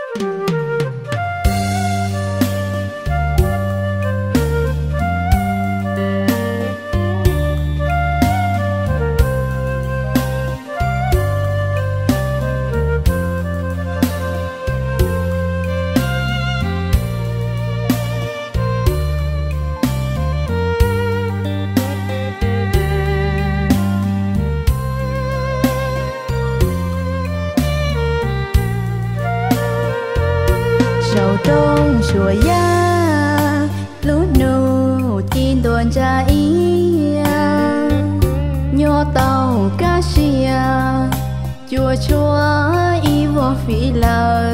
sầu trong chùa ya lúc nô tin tuần cha ia nhô tàu cá xia chùa chùa y vô phi lờ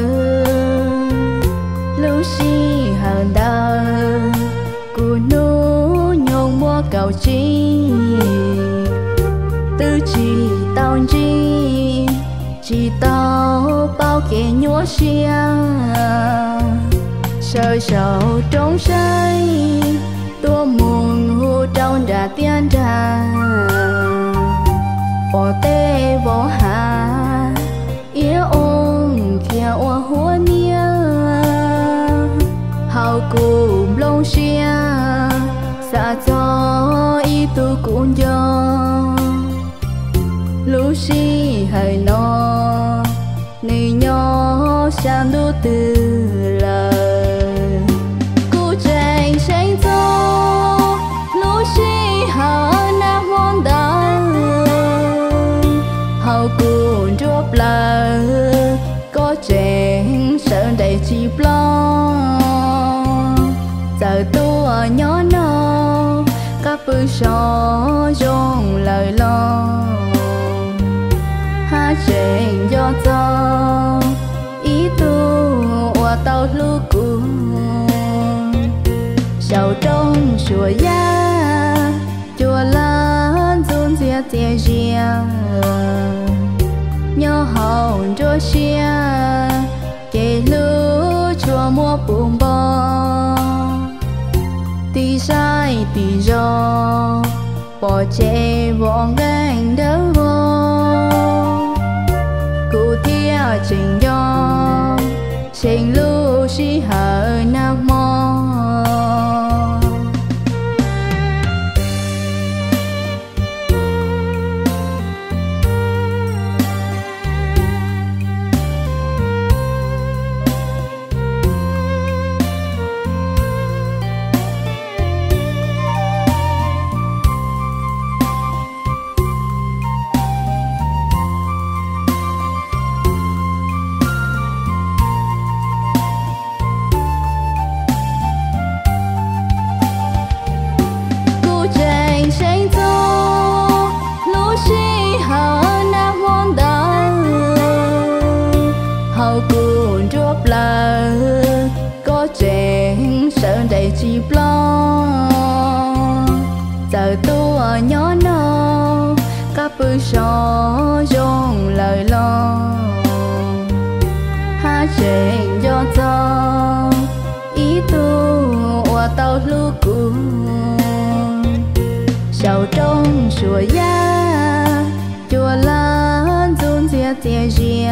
lúc si hờn đờ cụ nô nhông mua cầu chi tư chỉ tao chi chỉ tao bao kẻ nhúa xia sợi sầu trong say tua muôn hô trong đà tiên trà bỏ tê bỏ hà yếu ôm kia oa húa nia hào cùng lông xia xa cho y tu cũng do lúc si hay nó này nhỏ sang đô từ lời cô tranh tranh cho lúc si hào nam môn đá hào cùng chốt lời có tranh sợ đầy chi lo giờ tôi nhỏ nó các bữa gió trong lời lo ha chuyện do cho ý tu và tao lưu cùng sầu trong chùa ya chùa lan run ria tia ria nhớ hồng cho xia kể lũ chùa mua bùm bò tí sai tí do bỏ chê bỏ ngang đỡ cụ thia trình do trình lưu si hờ nam mô cuốn chốt là có trẻ sợ đầy chi lo giờ tôi nhỏ nó các bữa gió trong lời lo ha chuyện do cho ý tu và tao lưu cùng sầu trong chùa ya chùa lan run ria tia ria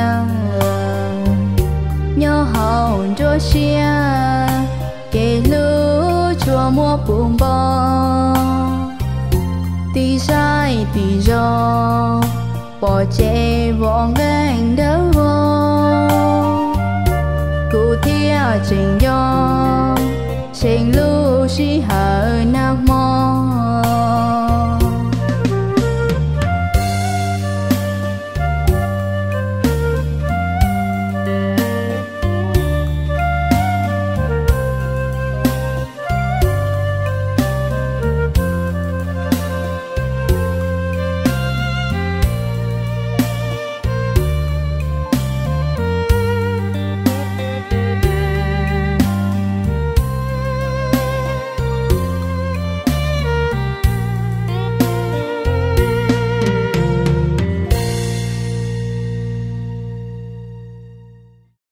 nhớ hồng cho xia kể lũ chùa mua bùm bò tí sai tí do bỏ chê bỏ ngang đỡ vô cụ thia trình